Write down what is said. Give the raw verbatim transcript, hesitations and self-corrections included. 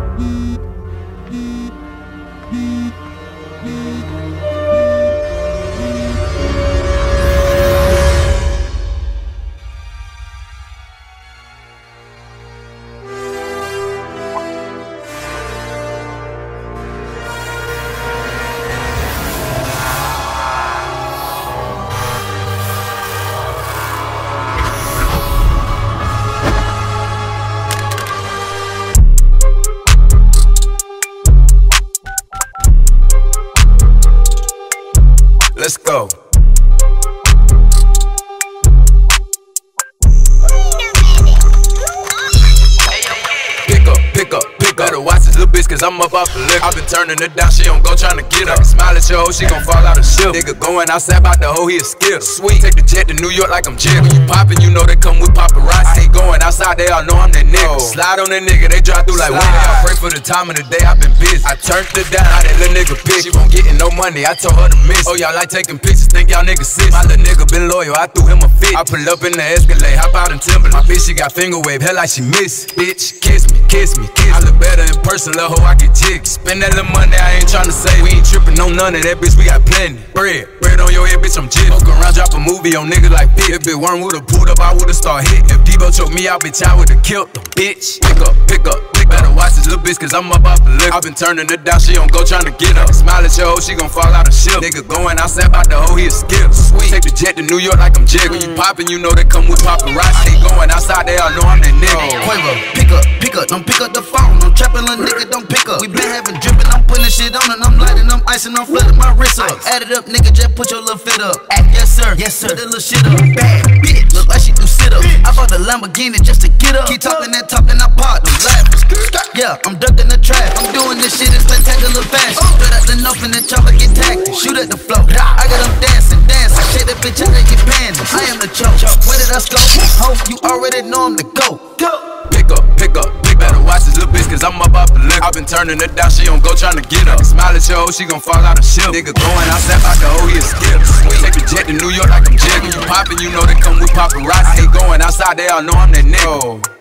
Let's go. Pick up, pick up, pick up. Better watch this little bitch, cause I'm up off the liquor. I been turning it down, she don't go tryna get up. Smile at your hoe, she gon' fall out of shit. Nigga going outside about the hoe, he a skill. Sweet, take the jet to New York like I'm Jig. When you poppin', you know they come with paparazzi. I ain't going outside, they all know I'm that nigga. Slide on that nigga, they drive through like winter. I pray for the time of the day, I been busy. I turned her down, how that little nigga bitch. She won't gettin' no money, I told her to miss. Oh, y'all like taking pictures, think y'all niggas sis. My little nigga been loyal, I threw him a fit. I pull up in the Escalade, hop out in Timberland. My bitch, she got finger wave, hell like she miss. Bitch, kiss me, kiss me, kiss me. I look better in person, little hoe, I get jigs. Spend that little money, I ain't tryna say. We ain't trippin' on none of that, bitch, we got plenty. Bread, bread on your head, bitch, I'm jig. Fuck around, drop a movie on niggas like this. If it weren't would've pulled up, I would've start hit. If Debo choked me out, bitch, I would've killed the bitch. Pick up, pick up, pick up. Better watch this little bitch, cause I'm up off the liquor. I been turning it down, she don't go tryna get up. Smile at your hoe, she gon' fall out of shit. Nigga going outside about the hoe, he a skip. Sweet, take the jet to New York like I'm Jig. When you poppin', you know they come with paparazzi. They going outside, they all know I'm that nigga. Quavo, pick up, pick up, don't pick up the phone. I'm trappin' little nigga, don't pick up. We been having drippin', I'm putting shit on and I'm lighting, I'm icing, I'm flooding my wrist up. Add it up, nigga, just put your little fit up. Yes sir, yes sir, put that little shit up. Bad bitch, look like she do sit up. I bought the Lamborghini just to get up. Keep talking that talk, then I pop them laughing. Yeah, I'm ducked in the trap. I'm doing this shit in spectacular fashion. Straight out the note and the chopper get tactic. Shoot at the flow. I got them dancing, dancing. Shake that bitch out and get panty. I am the choke. Where did I go? Hope you already know I'm the GOAT. Go. Pick up, pick up, pick up. Better watch this little bitch, cause I'm up off the liquor. I been turning it down, she don't go tryna get up. Smile at your hoe, she gon' fall out of shit. Nigga going outside about the hoe, he a skip. Sweet, take the jet to New York like I'm Jig. When you poppin', you know they come with paparazzi. They going outside, they all know I'm that nigga.